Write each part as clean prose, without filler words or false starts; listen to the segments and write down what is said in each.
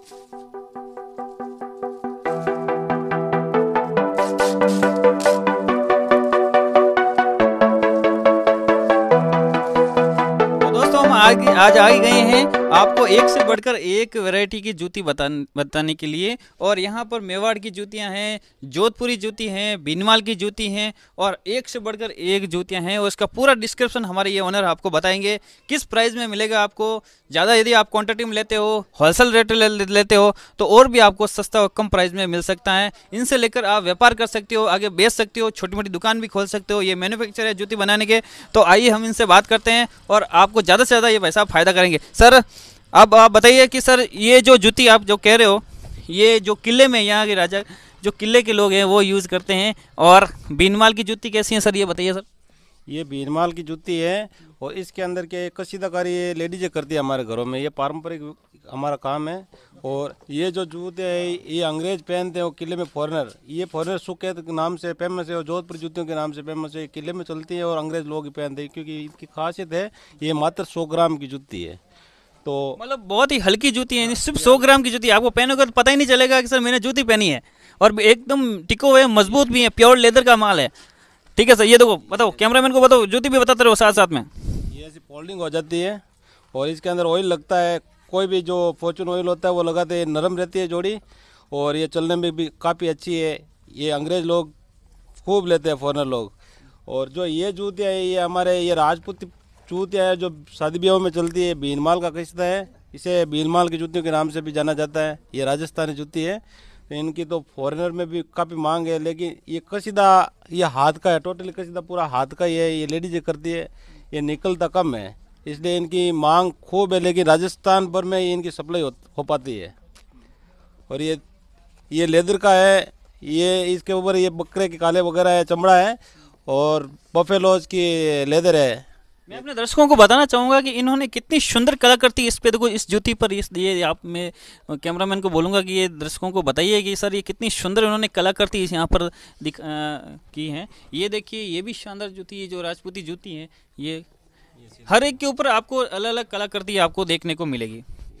आज आ गए हैं आपको एक से बढ़कर एक वैरायटी की जूती बताने के लिए। और यहाँ पर मेवाड़ की जूतियाँ हैं, जोधपुरी जूती हैं, बीनमाल की जूती हैं और एक से बढ़कर एक जूतियाँ हैं। और इसका पूरा डिस्क्रिप्शन हमारे ये ओनर आपको बताएंगे, किस प्राइस में मिलेगा आपको। ज़्यादा यदि आप क्वांटिटी में लेते हो, होलसेल रेट लेते हो तो और भी आपको सस्ता और कम प्राइस में मिल सकता है। इनसे लेकर आप व्यापार कर सकते हो, आगे बेच सकते हो, छोटी मोटी दुकान भी खोल सकते हो। ये मैन्युफैक्चर है जूती बनाने के। तो आइए हम इनसे बात करते हैं और आपको ज़्यादा से ज़्यादा ये पैसा फ़ायदा करेंगे। सर अब आप बताइए कि सर ये जो जूती आप जो कह रहे हो, ये जो किले में यहाँ के राजा जो किले के लोग हैं वो यूज़ करते हैं, और बीनमाल की जूती कैसी है सर, ये बताइए सर। ये बीनमाल की जूती है और इसके अंदर के कसीदाकारी ये लेडीजें करती है हमारे घरों में। ये पारंपरिक हमारा काम है। और ये जो जूते हैं ये अंग्रेज पहनते हैं वो किले में फॉरेनर। ये फॉरेनर सुख के नाम से फेमस है और जोधपुर जूतियों के नाम से फेमस है। ये किले में चलती है और अंग्रेज लोग ही पहनते हैं, क्योंकि इसकी खासियत है ये मात्र 100 ग्राम की जूती है। तो मतलब बहुत ही हल्की जूती है, सिर्फ 100 ग्राम की जूती। आपको पहनोगे तो पता ही नहीं चलेगा कि सर मैंने जूती पहनी है। और एकदम टिको हुए, मजबूत भी है, प्योर लेदर का माल है। ठीक है सर, ये देखो, बताओ कैमरामैन को बताओ, जूती भी बताते रहो साथ साथ में। ये ऐसी फोल्डिंग हो जाती है और इसके अंदर ऑयल लगता है। कोई भी जो फॉर्चून ऑयल होता है वो लगाते हैं, नरम रहती है जोड़ी और ये चलने में भी काफ़ी अच्छी है। ये अंग्रेज़ लोग खूब लेते हैं, फॉरेनर लोग। और जो ये जूतियाँ है ये हमारे ये राजपूत जूतियाँ है जो शादी ब्याहों में चलती है। बीनमाल का किस्सा है, इसे बीनमाल की जूतियों के नाम से भी जाना जाता है। ये राजस्थानी जूती है, तो इनकी तो फॉरेनर में भी काफ़ी मांग है। लेकिन ये कसीदा ये हाथ का है, टोटली कसीदा पूरा हाथ का ही है। ये लेडीज करती है, ये निकलता कम है, इसलिए इनकी मांग खूब है। लेकिन राजस्थान भर में इनकी सप्लाई हो पाती है। और ये लेदर का है, ये इसके ऊपर ये बकरे के काले वगैरह है, चमड़ा है और बफेलोज की लेदर है। मैं अपने दर्शकों को बताना चाहूँगा कि इन्होंने कितनी सुंदर कलाकृति इस पे देखो, इस जूती पर। ये आप मैं कैमरामैन को बोलूँगा कि ये दर्शकों को बताइए कि सर ये कितनी सुंदर इन्होंने कलाकृति इस यहाँ पर की है। ये देखिए, ये भी शानदार जूती है, जो राजपूती जूती है। ये हर एक के ऊपर आपको अलग अलग कलाकृति आपको देखने को मिलेगी।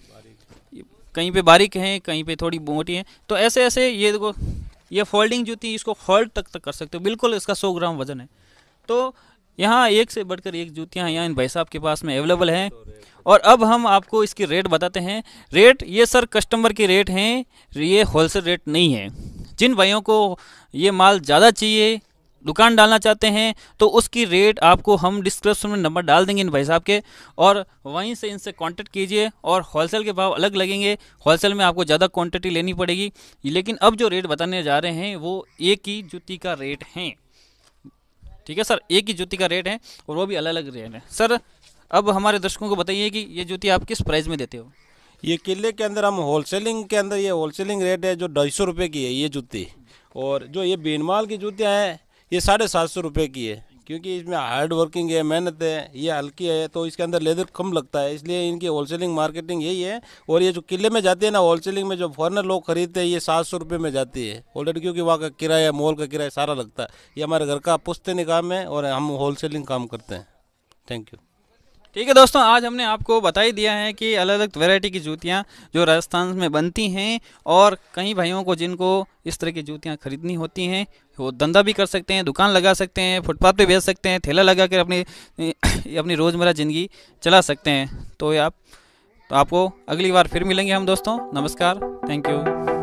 कहीं पे बारीक है, कहीं पे थोड़ी मोटी है। तो ऐसे ऐसे ये देखो, ये फोल्डिंग जूती, इसको फोल्ड तक कर सकते हो बिल्कुल। इसका 100 ग्राम वजन है। तो यहाँ एक से बढ़कर एक जूतियाँ यहाँ इन भाई साहब के पास में अवेलेबल हैं। और अब हम आपको इसकी रेट बताते हैं। रेट ये सर कस्टमर के रेट हैं, ये होलसेल रेट नहीं है। जिन भाइयों को ये माल ज़्यादा चाहिए, दुकान डालना चाहते हैं, तो उसकी रेट आपको हम डिस्क्रिप्शन में नंबर डाल देंगे इन भाई साहब के, और वहीं से इनसे कांटेक्ट कीजिए। और होलसेल के भाव अलग लगेंगे, होलसेल में आपको ज़्यादा क्वांटिटी लेनी पड़ेगी। लेकिन अब जो रेट बताने जा रहे हैं वो एक ही जूती का रेट है। ठीक है सर, एक ही जूती का रेट है और वो भी अलग अलग रेट है। सर अब हमारे दर्शकों को बताइए कि ये जूती आप किस प्राइस में देते हो। ये किले के अंदर हम होलसेलिंग के अंदर ये होलसेलिंग रेट है जो 250 रुपये की है ये जूती। और जो ये बीनमाल की जूतियाँ हैं ये 750 रुपये की है, क्योंकि इसमें हार्ड वर्किंग है, मेहनत है, ये हल्की है, तो इसके अंदर लेदर कम लगता है, इसलिए इनकी होलसेलिंग मार्केटिंग यही है। और ये जो किले में जाती है ना होलसेलिंग में, जो फॉरेनर लोग खरीदते हैं, ये 700 रुपये में जाती है ऑलरेडी, क्योंकि वहाँ का किराया, मॉल का किराया सारा लगता है। ये हमारे घर का पुश्तैनी काम है और हम होलसेलिंग काम करते हैं। Thank you. ठीक है दोस्तों, आज हमने आपको बता ही दिया है कि अलग अलग वैरायटी की जूतियाँ जो राजस्थान में बनती हैं। और कई भाइयों को जिनको इस तरह की जूतियाँ खरीदनी होती हैं, वो धंधा भी कर सकते हैं, दुकान लगा सकते हैं, फुटपाथ पे बेच सकते हैं, ठेला लगा कर अपनी रोज़मर्रा ज़िंदगी चला सकते हैं। तो आपको अगली बार फिर मिलेंगे हम दोस्तों। नमस्कार, थैंक यू।